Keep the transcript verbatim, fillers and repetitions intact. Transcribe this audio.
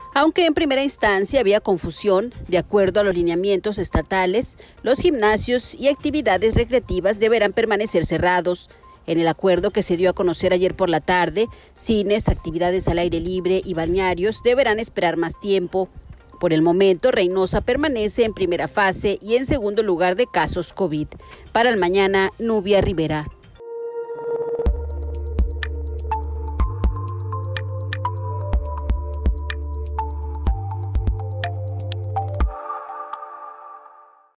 Aunque en primera instancia había confusión, de acuerdo a los lineamientos estatales, los gimnasios y actividades recreativas deberán permanecer cerrados. En el acuerdo que se dio a conocer ayer por la tarde, cines, actividades al aire libre y balnearios deberán esperar más tiempo. Por el momento, Reynosa permanece en primera fase y en segundo lugar de casos COVID. Para el mañana, Nubia Rivera.